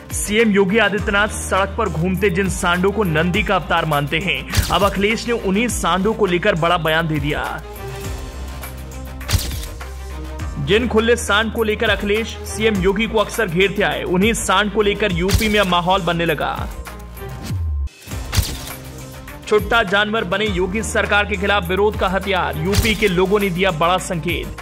CM Yogi Adityanath सड़क पर घूमते जिन सांडों को नंदी का अवतार मानते हैं, अब अखिलेश ने उन्हीं सांडों को लेकर बड़ा बयान दे दिया। जिन खुले सांड को लेकर अखिलेश सीएम योगी को अक्सर घेरते आए, उन्हीं सांड को लेकर यूपी में अब माहौल बनने लगा। छुट्टा जानवर बने योगी सरकार के खिलाफ विरोध का हथियार, यूपी के लोगों ने दिया बड़ा संकेत।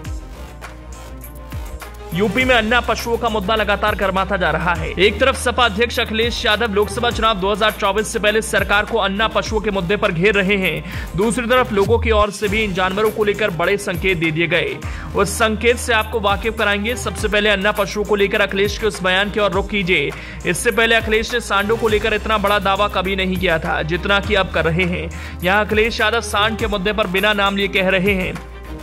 यूपी में अन्ना पशुओं का मुद्दा लगातार गर्माता जा रहा है। एक तरफ सपा अध्यक्ष अखिलेश यादव लोकसभा चुनाव 2024 से पहले सरकार को अन्ना पशुओं के मुद्दे पर घेर रहे हैं, दूसरी तरफ लोगों की ओर से भी इन जानवरों को लेकर बड़े संकेत दे दिए गए। उस संकेत से आपको वाकिफ कराएंगे। सबसे पहले अन्ना पशुओं को लेकर अखिलेश के उस बयान की ओर रुख कीजिए। इससे पहले अखिलेश ने सांडों को लेकर इतना बड़ा दावा कभी नहीं किया था जितना कि अब कर रहे हैं। यहाँ अखिलेश यादव सांड के मुद्दे पर बिना नाम लिए कह रहे हैं,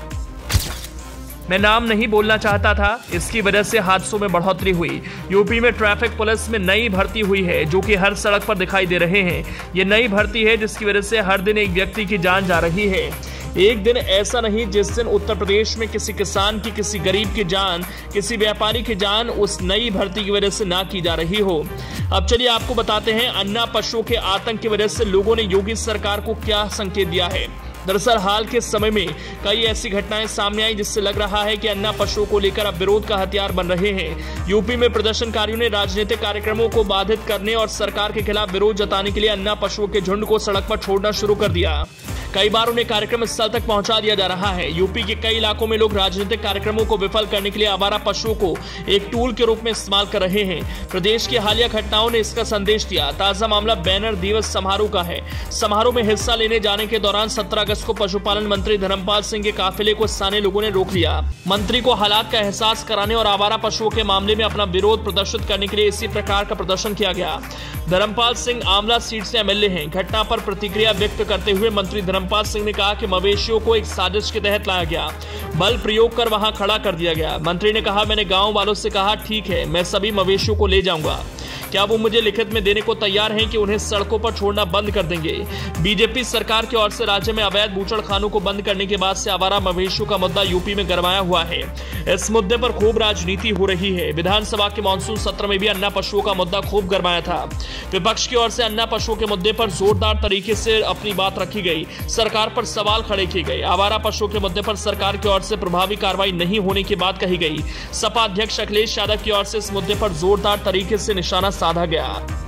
मैं नाम नहीं बोलना चाहता था, इसकी वजह से हादसों में बढ़ोतरी हुई। यूपी में ट्रैफिक पुलिस में नई भर्ती हुई है जो कि हर सड़क पर दिखाई दे रहे हैं। ये नई भर्ती है जिसकी वजह से हर दिन एक व्यक्ति की जान जा रही है। एक दिन ऐसा नहीं जिस दिन उत्तर प्रदेश में किसी किसान की, किसी गरीब की जान, किसी व्यापारी की जान उस नई भर्ती की वजह से ना की जा रही हो। अब चलिए आपको बताते हैं अन्ना पशुओं के आतंक की वजह से लोगों ने योगी सरकार को क्या संकेत दिया है। दरअसल हाल के समय में कई ऐसी घटनाएं सामने आई जिससे लग रहा है कि अन्ना पशुओं को लेकर अब विरोध का हथियार बन रहे हैं। यूपी में प्रदर्शनकारियों ने राजनीतिक कार्यक्रमों को बाधित करने और सरकार के खिलाफ विरोध जताने के लिए अन्ना पशुओं के झुंड को सड़क पर छोड़ना शुरू कर दिया। कई बार उन्हें कार्यक्रम स्थल तक पहुंचा दिया जा रहा है। यूपी के कई इलाकों में लोग राजनीतिक कार्यक्रमों को विफल करने के लिए आवारा पशुओं को एक टूल के रूप में इस्तेमाल कर रहे हैं। प्रदेश की हालिया घटनाओं ने इसका संदेश दिया। ताजा मामला बैनर दिवस समारोह का है। समारोह में हिस्सा लेने जाने के दौरान 17 अगस्त को पशुपालन मंत्री धर्मपाल सिंह के काफिले को स्थानीय लोगों ने रोक लिया। मंत्री को हालात का एहसास कराने और आवारा पशुओं के मामले में अपना विरोध प्रदर्शित करने के लिए इसी प्रकार का प्रदर्शन किया गया। धर्मपाल सिंह आमला सीट से एमएलए हैं। घटना पर प्रतिक्रिया व्यक्त करते हुए मंत्री धर्मपाल सिंह ने कहा कि मवेशियों को एक साजिश के तहत लाया गया, बल प्रयोग कर वहां खड़ा कर दिया गया। मंत्री ने कहा, मैंने गांव वालों से कहा ठीक है, मैं सभी मवेशियों को ले जाऊंगा। क्या वो मुझे लिखित में देने को तैयार हैं कि उन्हें सड़कों पर छोड़ना बंद कर देंगे। बीजेपी सरकार की ओर से राज्य में अवैध बूचड़खानों को बंद करने के बाद से आवारा मवेशियों का मुद्दा यूपी में गरमाया हुआ है। इस मुद्दे पर खूब राजनीति हो रही है। विधानसभा के मानसून सत्र में भी अन्ना पशुओं का मुद्दा खूब गरमाया था। विपक्ष की ओर से अन्ना पशुओं के मुद्दे पर जोरदार तरीके से अपनी बात रखी गई, सरकार पर सवाल खड़े किए गए। आवारा पशुओं के मुद्दे पर सरकार की ओर से प्रभावी कार्रवाई नहीं होने की बात कही गई। सपा अध्यक्ष अखिलेश यादव की ओर से इस मुद्दे पर जोरदार तरीके से निशाना साधा गया।